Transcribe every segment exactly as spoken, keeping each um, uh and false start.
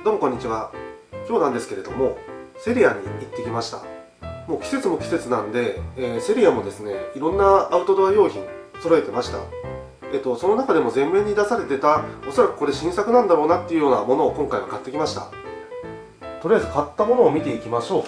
どうもこんにちは。今日なんですけれども、セリアに行ってきました。もう季節も季節なんで、えー、セリアもですね、いろんなアウトドア用品揃えてました。えっと、その中でも前面に出されてた、おそらくこれ新作なんだろうなっていうようなものを今回は買ってきました。とりあえず買ったものを見ていきましょうか。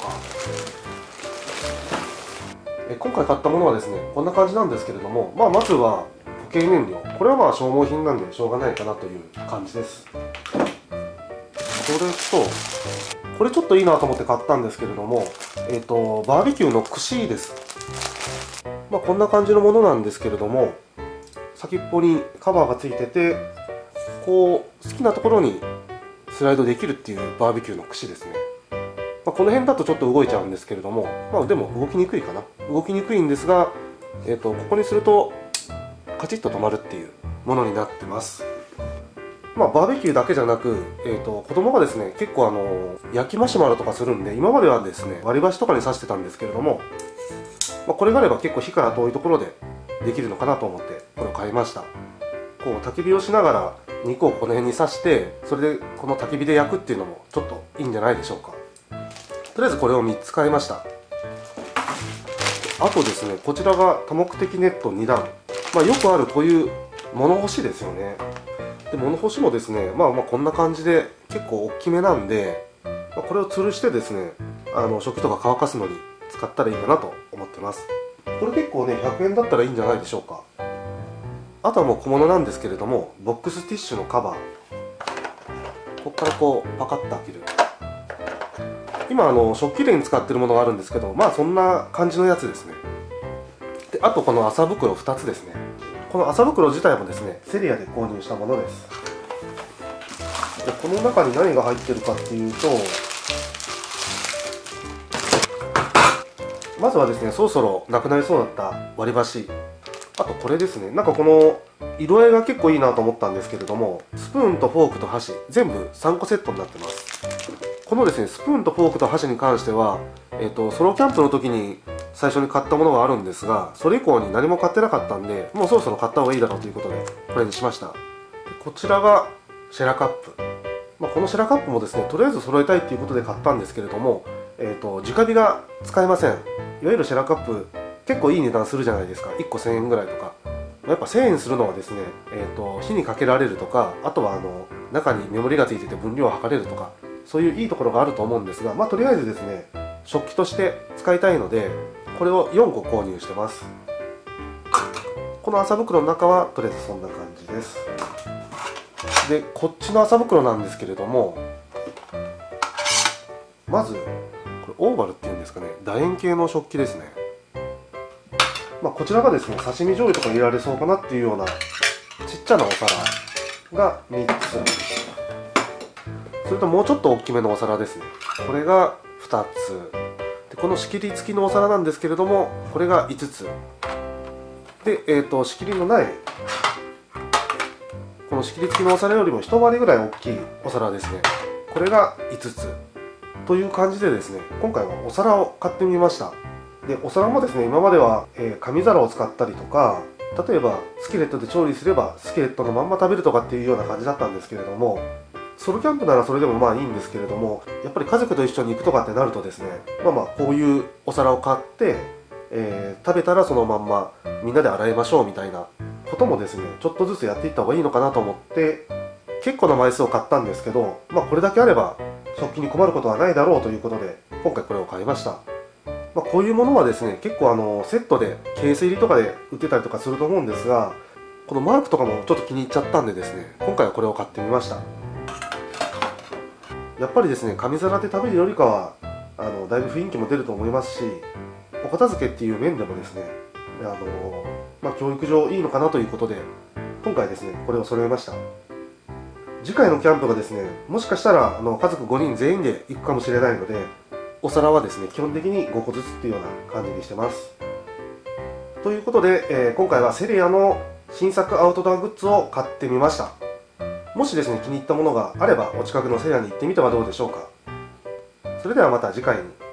え今回買ったものはですね、こんな感じなんですけれども、まあ、まずは固形燃料。これはまあ消耗品なんでしょうがないかなという感じです。これと、これちょっといいなと思って買ったんですけれども、えっと、バーベキューの串です。まあ、こんな感じのものなんですけれども、先っぽにカバーがついてて、こう、好きなところにスライドできるっていうバーベキューの串ですね。まあ、この辺だとちょっと動いちゃうんですけれども、まあ、でも動きにくいかな。動きにくいんですが、えっと、ここにすると、カチッと止まるっていうものになってます。まあ、バーベキューだけじゃなく、えーと、子供がですね、結構あの焼きマシュマロとかするんで、今まではですね、割り箸とかに刺してたんですけれども、まあ、これがあれば結構火から遠いところでできるのかなと思って、これを買いました。こう、焚き火をしながら肉をこの辺に刺して、それでこの焚き火で焼くっていうのもちょっといいんじゃないでしょうか。とりあえずこれをみっつ買いました。あとですね、こちらが多目的ネットにだん。まあ、よくあるこういう物干しですよね。で物干しもですね、まあまあこんな感じで結構大きめなんで、まあ、これを吊るしてですね、あの食器とか乾かすのに使ったらいいかなと思ってます。これ結構ね、ひゃくえんだったらいいんじゃないでしょうか。あとはもう小物なんですけれども、ボックスティッシュのカバー、ここからこうパカッと開ける。今あの食器類に使ってるものがあるんですけど、まあそんな感じのやつですね。であとこの麻袋ふたつですね。この麻袋自体もですね、セリアで購入したものです。でこの中に何が入ってるかっていうと、まずはですね、そろそろなくなりそうだった割り箸、あとこれですね。なんかこの色合いが結構いいなと思ったんですけれども、スプーンとフォークと箸全部さんこセットになってます。このですね、スプーンとフォークと箸に関しては、えっと、ソロキャンプの時に最初に買ったものがあるんですが、それ以降に何も買ってなかったんで、もうそろそろ買った方がいいだろうということでこれにしました。こちらがシェラカップ、まあ、このシェラカップもですね、とりあえず揃えたいということで買ったんですけれども、えーと直火が使えません。いわゆるシェラカップ結構いい値段するじゃないですか。いっこせんえんぐらいとか。やっぱせんえんするのはですね、えーと火にかけられるとか、あとはあの中にメモリがついてて分量を測れるとか、そういういいところがあると思うんですが、まあとりあえずですね、食器として使いたいのでこれをよんこ購入してます。この麻袋の中はとりあえずそんな感じです。でこっちの麻袋なんですけれども、まずこれオーバルっていうんですかね、楕円形の食器ですね。まあ、こちらがですね、刺身醤油とか入れられそうかなっていうようなちっちゃなお皿がみっつ、それともうちょっと大きめのお皿ですね、これがふたつで、この仕切り付きのお皿なんですけれども、これがいつつで、えー、と仕切りのないこの仕切り付きのお皿よりも一回りぐらい大きいお皿ですね、これがいつつという感じでですね、今回はお皿を買ってみました。でお皿もですね、今までは、えー、紙皿を使ったりとか、例えばスキレットで調理すればスキレットのまんま食べるとかっていうような感じだったんですけれども、ソロキャンプならそれでもまあいいんですけれども、やっぱり家族と一緒に行くとかってなるとですね、まあまあこういうお皿を買って、えー、食べたらそのまんまみんなで洗いましょうみたいなこともですね、ちょっとずつやっていった方がいいのかなと思って結構な枚数を買ったんですけど、まあこれだけあれば食器に困ることはないだろうということで今回これを買いました。まあ、こういうものはですね、結構あのセットでケース入りとかで売ってたりとかすると思うんですが、このマークとかもちょっと気に入っちゃったんでですね、今回はこれを買ってみました。やっぱりですね、紙皿で食べるよりかはあのだいぶ雰囲気も出ると思いますし、お片付けっていう面でもですね、あの、まあ、教育上いいのかなということで今回ですね、これを揃えました。次回のキャンプがですね、もしかしたらあの家族ごにん全員で行くかもしれないので、お皿はですね、基本的にごこずつっていうような感じにしてます。ということで、えー、今回はセリアの新作アウトドアグッズを買ってみました。もしですね、気に入ったものがあればお近くのセリアに行ってみてはどうでしょうか。それではまた次回に。